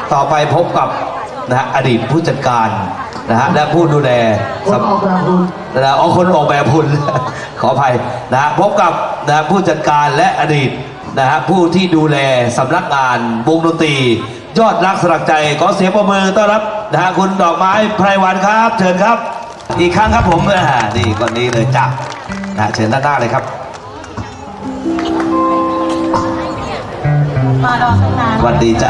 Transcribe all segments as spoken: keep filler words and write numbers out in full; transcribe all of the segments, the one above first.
ต่อไปพบกับนะฮะอดีตผู้จัดการนะฮะและผู้ดูแลคนออกแบบหุ่นนะอ๋อคนออกแบบหุ่นขออภัยนะฮะพบกับนะผู้จัดการและอดีตนะฮะผู้ที่ดูแลสำนักงานวงดนตรียอดรักสลักใจขอเสียงปรบมือต้อนรับนะฮะคุณดอกไม้ไพรวันครับเชิญครับอีกครั้งครับผมนะฮะนี่คนนี้เลยจ้ะนะเชิญด้านหน้าเลยครับมารอตั้งนานวันดีจ้ะ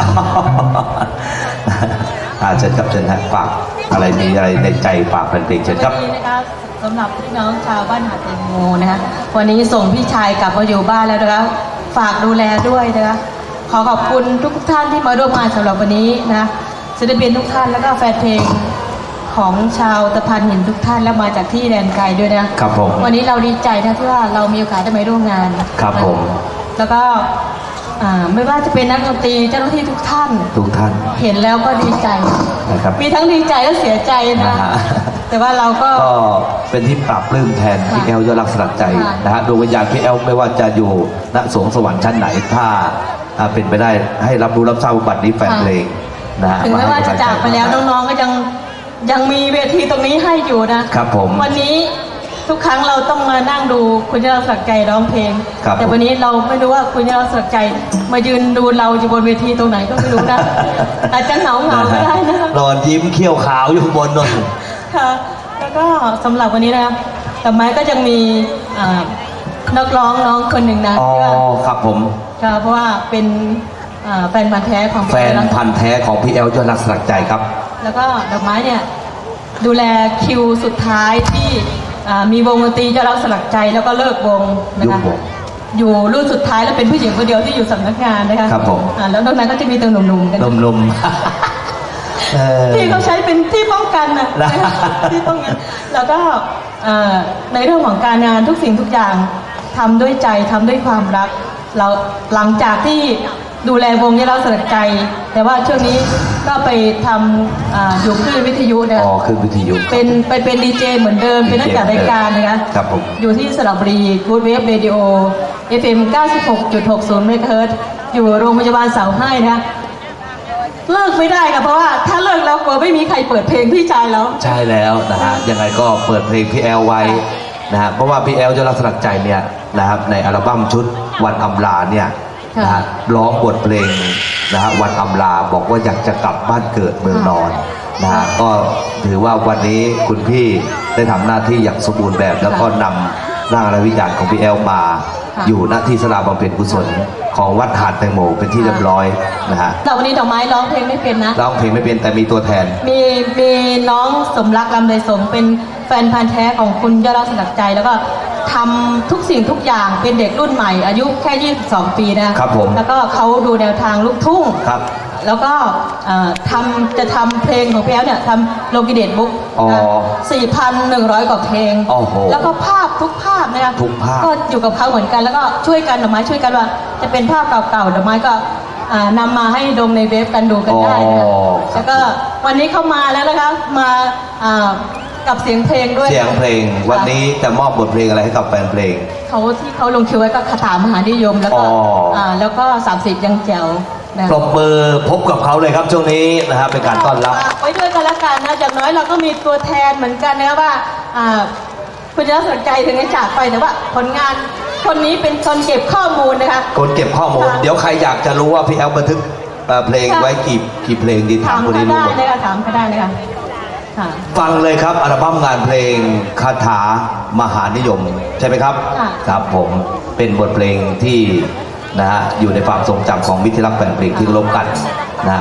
เชิญครับเชิญฮะฝากอะไรมีอะไรในใจฝากแฟนเพลงเชิญครับวันนี้นะคะสำหรับพี่น้องชาวบ้านหาดแตงโมนะคะวันนี้ส่งพี่ชายกลับมาอยู่บ้านแล้วนะคะฝากดูแลด้วยนะคะขอขอบคุณทุกท่านที่มาร่วมงานสำหรับวันนี้นะศิลปินทุกท่านแล้วก็แฟนเพลงของชาวตะพานหินทุกท่านแล้วมาจากที่แดนไกลด้วยนะครับผมวันนี้เราดีใจนะที่ว่าเรามีโอกาสได้มาร่วมงานครับผมแล้วก็ไม่ว่าจะเป็นนักดนตรีเจ้าหน้าที่ทุกท่านทุกท่านเห็นแล้วก็ดีใจนะครับมีทั้งดีใจและเสียใจนะแต่ว่าเราก็ก็เป็นที่ปรับปลื้มแทนพี่แอลยอดรักสลักใจนะฮะดวงวิญญาณพี่แอลไม่ว่าจะอยู่ณสวงสวรรค์ชั้นไหนถ้าเป็นไปได้ให้รับรู้รับทราบบัตรนี้แฟนเพลงนะฮะถึงแม้ว่าจะจากไปแล้วน้องๆก็ยังยังมีเวทีตรงนี้ให้อยู่นะครับผมวันนี้ทุกครั้งเราต้องมานั่งดูคุณยอดรักสลักใจร้องเพลงแต่วันนี้เราไม่รู้ว่าคุณยอดรักสลักใจมายืนดูเราอยู่บนเวทีตรงไหนก็ไม่รู้นะอาจจะเหงาเหงาก็ได้นะนอนยิ้มเขี้ยวขาวอยู่บนนนค่ะแล้วก็สำหรับวันนี้นะครับแต่ไม้ก็ยังมีนักร้องน้องคนหนึ่งนะอ๋อครับผมค่ะเพราะว่าเป็นแฟนพันธุ์แท้ของแฟนพันธุ์แท้ของพี่แอลยอดรักสลักใจครับแล้วก็ดอกไม้เนี่ยดูแลคิวสุดท้ายที่มีวงดนตรียอดรักสลักใจแล้วก็เลิกวงนะคะอยู่รุ่นสุดท้ายแล้วเป็นผู้หญิงคนเดียวที่อยู่สำนักงานนะคะครับผมแล้วนอกนั้นก็จะมีตัวหนุ่มๆกันหนุ่มๆที่เขาใช้เป็นที่ป้องกันนะที่ป้องกันแล้วก็ในเรื่องของการงานทุกสิ่งทุกอย่างทำด้วยใจทำด้วยความรักเราหลังจากที่ดูแลวงยอดรักสลักใจแต่ว่าช่วงนี้ก็ไปทำอยู่คลื่นวิทยุนะอ๋อคลื่นวิทยุเป็นไปเป็นดีเจเหมือนเดิมเป็นนักจัดรายการนะคะครับผมอยู่ที่สระบุรีกู๊ดเวฟเรดิโอ เอฟ เอ็ม เก้าสิบหกจุดหกศูนย์ เมกะเฮิรตซ์อยู่โรงพยาบาลเสาให้นะเลิกไม่ได้ค่ะเพราะว่าถ้าเลิกแล้วกลัวไม่มีใครเปิดเพลงพี่ชายแล้วใช่แล้วนะฮะยังไงก็เปิดเพลงพี่แอลไว้นะฮะเพราะว่าพี่แอลยอดรักสลักใจเนี่ยนะครับในอัลบั้มชุดวันอำลาเนี่ยนะฮะร้องบทเพลงนะฮะวันอำลาบอกว่าอยากจะกลับบ้านเกิดเมืองนอนนะฮะก็ถือว่าวันนี้คุณพี่ได้ทำหน้าที่อย่างสมบูรณ์แบบแล้วก็นำร่างและวิญญาณของพี่แอลมาอยู่ณที่ศาลาบำเพ็ญกุศลของวัดหาดแตงโมเป็นที่เรียบร้อยนะฮะแต่วันนี้ดอกไม้ร้องเพลงไม่เป็นนะร้องเพลงไม่เป็นแต่มีตัวแทนมีมีน้องสมรักลำไยสงเป็นแฟนพันธุ์แท้ของคุณยอดรักสลักใจแล้วก็ทำทุกสิ่งทุกอย่างเป็นเด็กรุ่นใหม่อายุแค่ยี่สิบสองปีนะครับผมแล้วก็เขาดูแนวทางลูกทุ่งครับแล้วก็ทำจะทำเพลงของพี่แอลเนี่ยทำโลกิเดตบุ๊กสี่พันหนึ่งร้อยกว่าเพลงแล้วก็ภาพทุกภาพนะครับก็อยู่กับเขาเหมือนกันแล้วก็ช่วยกันดอกไม้ช่วยกันว่าจะเป็นภาพเก่าๆดอกไม้ก็นำมาให้ดมในเว็บกันดูกันได้นะแล้วก็วันนี้เข้ามาแล้วนะคะมากับเสียงเพลงด้วยเสียงเพลงวันนี้จะมอบบทเพลงอะไรให้กับแฟนเพลงเขาที่เขาลงคิวไว้ก็คาถามหานิยมแล้วก็แล้วก็สามสิบยังแจ๋วปรบมือพบกับเขาเลยครับช่วงนี้นะครับเป็นการต้อนรับไว้ด้วยกันละกันนะอย่างน้อยเราก็มีตัวแทนเหมือนกันนะว่าคุณจะสนใจถึงจะจากไปแต่ว่าผลงานคนนี้เป็นคนเก็บข้อมูลนะคะคนเก็บข้อมูลเดี๋ยวใครอยากจะรู้ว่าพี่แอลบันทึกเพลงไว้กี่กี่เพลงดีถามคนนี้รู้หมดได้ถามก็ได้เลยค่ะฟังเลยครับอัลบั้มงานเพลงคาถามหานิยมใช่ไหมครับครับผมเป็นบทเพลงที่นะฮะอยู่ในความทรงจำของมิตรรักแฟนเพลงที่ร่วมกันนะ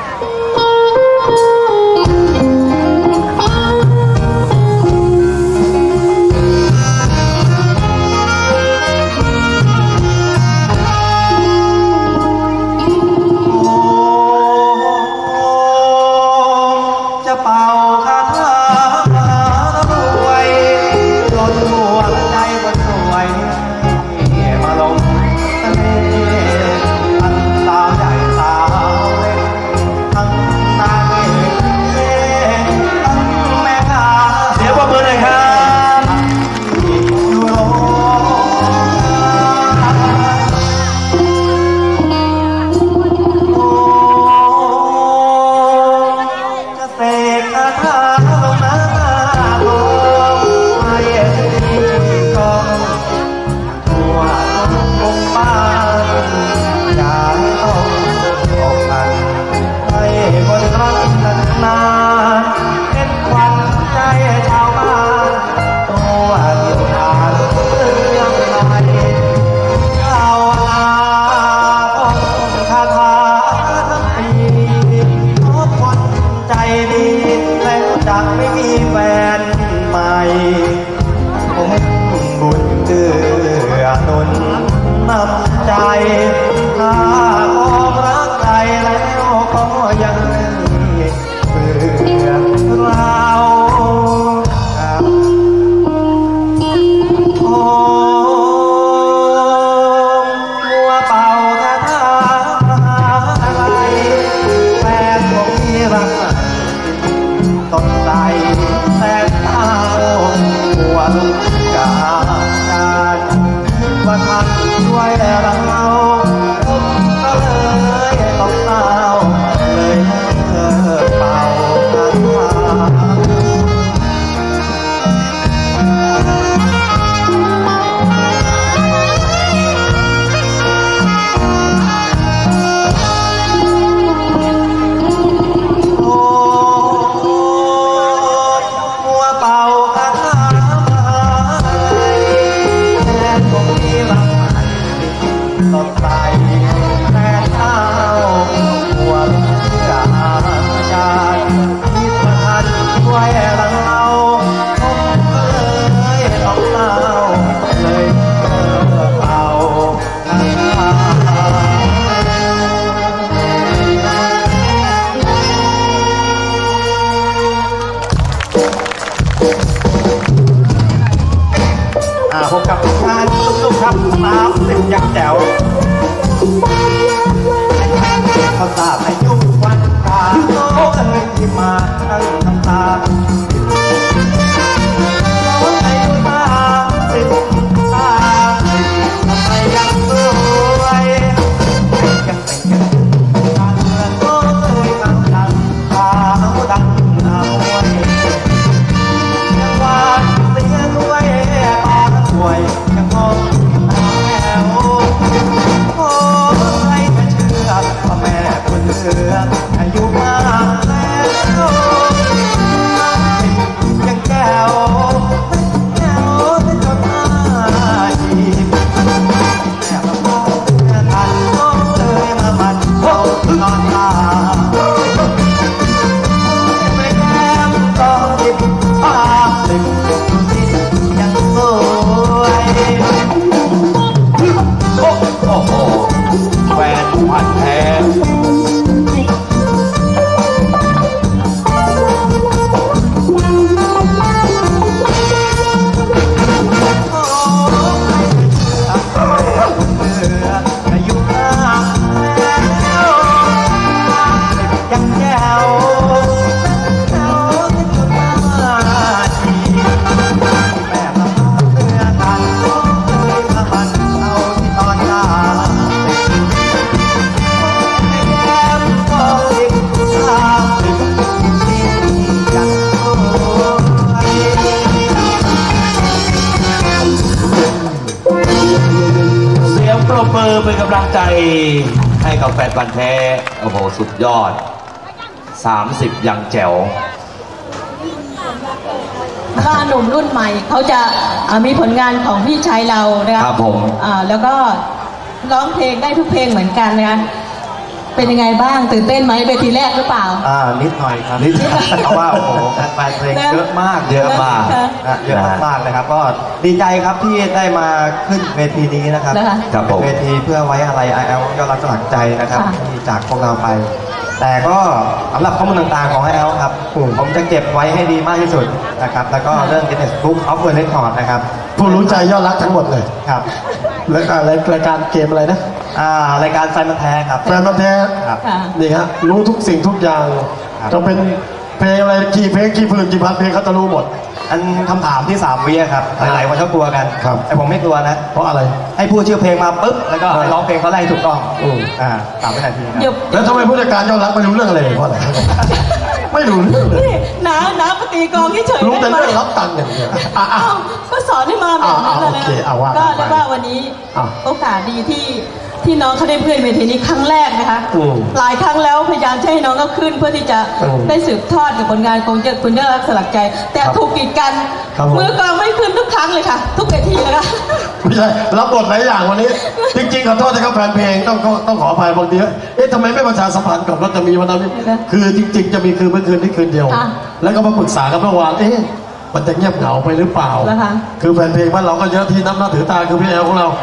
จะเป่าคาถามหารวยจนหัวใจมันสวยมาลงทะเลอันสาวใหญ่สาวเล็กถ้ามองรักใครแล้วก็ยังเบื่อเราโอ้มัวเป่าคาถาอะไรแฟนของพี่รักสดใสแต่เท้าหัวลุกกาการว่าท่านช่วยเราผมก็เลยต้องเศร้าเลยเลิกเป่าคาถาสดใสแต่เช้าหัวกาการคิดว่าท่านช่วยเราผมก็เลยต้องเศร้าเลยเลิกเป่าคาถาพบกับงานตุ้มๆครับสามสิบยังแจ๋วเขาทราบอายุวันตาโอ้เอ้ยที่มาตั้งน้ำตาโอ้อายุสามสิบสามสิบทำไมยังสวยยังแต่งยังทางเมืองโอ้เอ้ยดังดังขาวดังเอาไว้ยังหวานเสียด้วยปากสวยยังมองตาแววโอ้ใครจะเชื่อว่าแม่คุณเสืออายุมากแล้วยังแก้วแก้วที่จนหน้าจีบแม่มาพ่อแม่ทันน้องเลยมาบัดเขานอนตาไม่แก้มต้องจิบภาพหนึ่งที่ยังสวยโอ้โหแฟนพันธุ์แท้อายุมากแล้วยังแจ๋วแจ๋วที่จนมาจีแม่มาเตือนทันน้องเลยมาบันเอาที่ตอนหน้าแก้มก็สิบสามสิบที่ยังสวยเสียงปรบมือเป็นกำลังใจให้กับแฟนบันธุ์แท้โอ้โหสุดยอดสามสิบยังแจ๋วว่าหนุ่มรุ่นใหม่เขาจะอ่ามีผลงานของพี่ชายเรานะคะครับผมอ่าแล้วก็ร้องเพลงได้ทุกเพลงเหมือนกันนะคะเป็นยังไงบ้างตื่นเต้นไหมเวทีแรกหรือเปล่าอ่านิดหน่อยครับนิดเพราะว่าโอ้โหแฟนเพลงเยอะมากเยอะมากนะเยอะมากๆเลยครับก็ดีใจครับที่ได้มาขึ้นเวทีนี้นะครับนะคะครับผมเวทีเพื่อไว้อะไรไอเอลยอดรักสลักใจนะครับค่ะที่จากพวกเราไป แต่ก็สำหรับข้อมูลต่างๆของไอเอลครับผมจะเก็บไว้ให้ดีมากที่สุดนะครับแล้วก็เรื่อง Guinness Book of World Record นะครับผู้รู้ใจยอดรักทั้งหมดเลยครับแล้วก็รายการเกมอะไรนะอ่ารายการไฟมันแท้ครับแฟนมันธุ์แท้ครับค่ะนี่ฮะรู้ทุกสิ่งทุกอย่างครับจะเป็นเพลงอะไรกี่เพลงกี่พื้นกี่พันเพลงเขาจะรู้หมดอันคำถามที่สามวิครับหลายๆคนเขากลัวกันครับแต่ผมไม่กลัวนะเพราะอะไรให้พูดชื่อเพลงมาปุ๊บแล้วก็ครับร้องเพลงเขาไล่ถูกต้องอืมอ่าสามวินาทีครับเดี๋ยวแล้วทำไมผู้จัดการยอดรักไม่รู้เรื่องอะไรเพราะอะไร ไม่รู้เรื่องเลยนี่น้าน้าปฏิกรเฉยๆรู้แต่ได้เรื่องไหมรับตังค์อย่างเดียวอ่ะอ่ะอ้าวก็สอนให้มาแบบนั้นอ่าเลยโอเคเอาว่าก็ไปเรียกว่าวันนี้อ่าโอกาสดีที่ที่น้องเขาได้เพื่อนเวทีนี้ครั้งแรกนะคะอืมหลายครั้งแล้วพยายามจะให้น้องก็ขึ้นเพื่อที่จะอืมได้สืบทอดกับผลงานของเจ้าคุณยอดรักสลักใจ แต่ครับถูกกีดกันครับผมมือกลองไม่ขึ้นทุกครั้งเลยค่ะ ทุกเวทีเลยค่ะไม่ใช่รับบทหลายอย่างวันนี้ จริงๆขอโทษนะครับแฟนเพลงต้องต้องต้องขออภัยบางทีเอ๊ะทำไมไม่ประชาสัมพันธ์กับว่าจะมีวันนั้นนี่นะคือจริง ๆ จะมีคืนเมื่อคืนนี้คืนเดียวค่ะแล้วก็มาปรึกษากันเมื่อวานเอ๊ะมันจะเงียบเหงาไปหรือเปล่าแล้วคะคือแฟนเพลงบ้านเราก็เยอะที่นับหน้าถือตาคือพี่แอลของเรา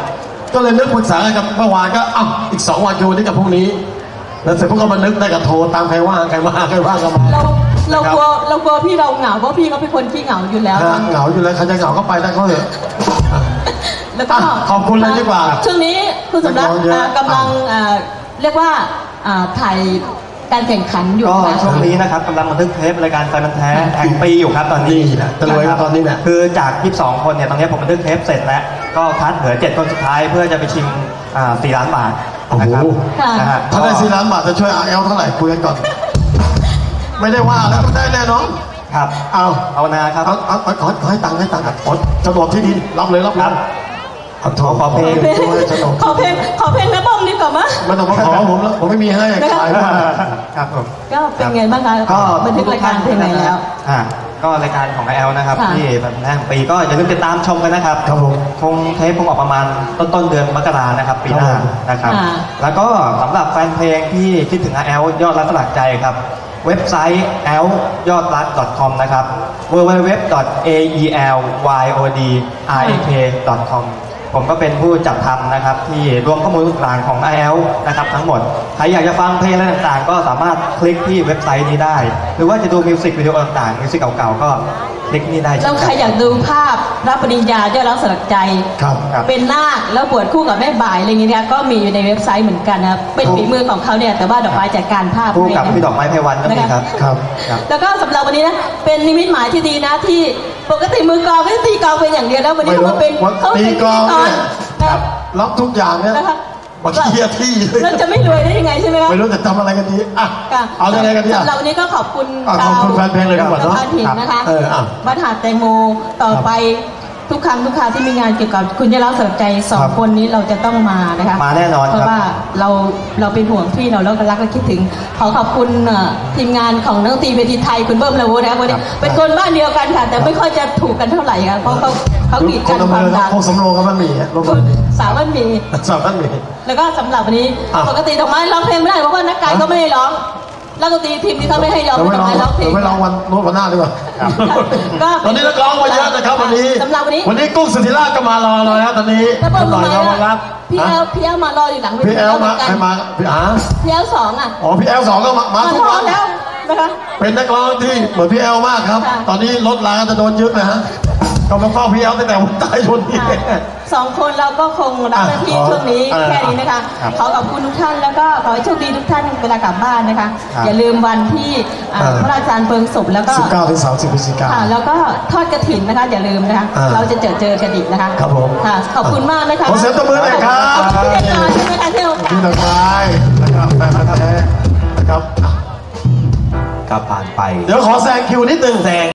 ก็เลยนึกปรึกษากันกับเมื่อวานก็อ้าวอีกสองวันคือวันนี้กับพรุ่งนี้แล้วเสร็จพวกก็มานึกได้กับโทรตามใครว่างใครว่างใครว่างก็มาเราเรากลัวเรากลัวพี่เราเหงาเพราะพี่เขาเป็นคนขี้เหงาอยู่แล้วนะเหงาอยู่แล้วใครจะเหงาก็ไปได้เขาเถอะแล้วก็อ่ะขอบคุณเลยดีกว่าช่วงนี้คุณสมรักนักร้องเยอะอ่ากำลังอ่าเรียกว่าอ่าถ่ายการแข่งขันอยู่ก็นะช่วงนี้นะครับกำลังบันทึกเทปรายการไฟมันแท้แห่งปีอยู่ครับตอนนี้นี่นะจะรวยครับตอนนี้เนี่ยคือจาก ยี่สิบสอง คนเนี่ยตอนนี้ผมบันทึกเทปเสร็จแล้วก็คัดเหลือเจ็ดคนสุดท้ายเพื่อจะไปชิงอ่าสี่ล้านบาทนะครับโอ้โหนะฮะถ้าได้สี่ล้านบาทจะช่วยอาร์เอลเท่าไหร่คุยกันก่อน ไม่ได้ว่าแล้วได้แน่นอนครับเอาเอานาครับเอาเอาเอาขอขอให้ตังค์ให้ตังค์ขอโฉนดที่ดินรับเลยรับเลย เอาขอขอเพลงขอเพลงขอเพลงขอเพลงนะบ้อมดีกว่ามั้ยไม่ต้องมาขอผมแล้วผมไม่มีให้ขายมาครับผมก็เป็นไงบ้างคะก็บันทึกรายการเพลงไหนแล้วอ่าก็รายการของไอแอลนะครับค่ะที่แบบแรกของปีก็อย่าลืมติดตามชมกันนะครับครับผมคงเทปคงออกประมาณต้นต้นๆเดือนมกรานะครับปีหน้าครับผมนะครับค่ะแล้วก็สำหรับแฟนเพลงที่คิดถึงไอแอลยอดรักสลักใจครับ เว็บไซต์ แอล ยอดรัก .com นะครับ ดับเบิลยู ดับเบิลยู ดับเบิลยู ดอท เอ อี แอล วาย โอ ดี อาร์ เอ เค ดอท คอม ผมก็เป็นผู้จัดทำนะครับที่รวมข้อมูลต่างๆของ ไอ แอล นะครับทั้งหมด ใครอยากจะฟังเพลงอะไรต่างๆ ก็สามารถคลิกที่เว็บไซต์นี้ได้ หรือว่าจะดูมิวสิกวิดีโอต่างๆ มิวสิกเก่าๆ ก็คลิกนี่ได้แล้เช่วน ใคกัรนอยากดูภาพรับปริญญายอดรักสลักใจครับครับเป็นนาคแล้วบวชคู่กับแม่บ่ายอะไรอย่างเงี้ยก็มีอยู่ในเว็บไซต์เหมือนกันนะครับเป็นฝีมือของเขาเนี่ยแต่ว่าดอกไม้จัดการภาพคู่กับให้นะพี่ดอกไม้ไพวันก็มีครับครับครับแล้วก็สำหรับวันนี้นะเป็นนิมิตหมายที่ดีนะที่ปกติมือกลองก็จะตีกลองเป็นอย่างเดียวแล้ววันนี้เขามาเป็นวันเขามาเป็นตีกลองเนี่ยนะรับทุกอย่างเนี่ยนะคะมาเคลียร์ที่เลยเราจะไม่รวยได้ยังไงใช่ไหมคะไม่รู้จะทำอะไรกันดีอ่ะค่ะเอายังไงกันดีอ่ะสำหรับวันนี้ก็ขอบคุณอ่ะขอบคุณแฟนเพลงเลยดีกว่าเนอะชาวถิ่นนะคะเอออ่ะบ้านหาดแตงโมต่อไปทุกครั้งทุกคราวที่มีงานเกี่ยวกับคุณยายรักสลักใจสองคนนี้เราจะต้องมานะคะมาแน่นอนครับเพราะว่าเราเราเป็นห่วงพี่เราแล้วก็รักและคิดถึง ขอขอบคุณเอ่อทีมงานของนักดนตรีเวทีไทยคุณเบิ้มละวุฒินะคะวันนี้เป็นคนบ้านเดียวกันค่ะแต่ไม่ค่อยจะถูกกันเท่าไหร่ค่ะเพราะเขาเขากีดคกัน นอำคเภวามอดังโคกสำโรงก็มันมีอ่ะลงคุมาณสาวมันมีสาวมันมีแล้วก็สำหรับวันนี้อ่ะปกติดอกไม้ร้องเพลงไม่ได้เพราะว่านักการก็ไม่ให้ร้องนักดนตรีทีมที่เขาไม่ให้ร้องเดี๋ยวดไว้อกลองไม้ร้องเพลเดี๋ยงวไว้ลองวันนู้นวันหน้าดีกว่าก็วันนี้นักร้องมาเยอะนะครับวันนี้สำหรับวันนี้วันนี้กุ้งสุธิราชก็มารอเลยนะตอนนี้แล้วเบิ้มหน่รู้อยไหมเรามารับพี่แอลพี่แอลมารออยู่หลังเวพี่ทีแอลเหมืมาอนกันใครมาพี่อาพี่แอลสองอ่ะอ๋อพี่แอลสองก็มามามาทุกรอวันแล้วนะคะเป็นนักร้องที่เหมือนพี่แอลมากครับค่ะตอนนี้รถลาจะโดนยึดนะฮะก็มาเฝ้าพี่แอลตั้งแต่วันตายชนนี้ค่ะสองคนเราก็คงรับหน้าที่อ่ะช่วงนี้เออแค่นี้นะคะครับขอขอบคุณทุกท่านแล้วก็ขอให้โชคดีทุกท่านเวลากลับบ้านนะคะครับอย่าลืมวันที่อ่าเออพระอาจารย์เพลิงศพแล้วก็สิบเก้าถึงสามสิบพฤศจิกาค่ะแล้วก็ทอดกระถินนะคะอย่าลืมนะคะอ่าเราจะเจอเจอกันอีกนะคะครับผมค่ะขอบคุณมากนะคะขอเสียงตบมือหน่อยครับขอบคุณที่ได้มาใช่ไหมคะที่โอกาพี่สดอกไม้นะครับแฟนพันธุ์แท้นะครับก็ผ่านไปเดี๋ยวขอแซงคิวนิดนึงแซง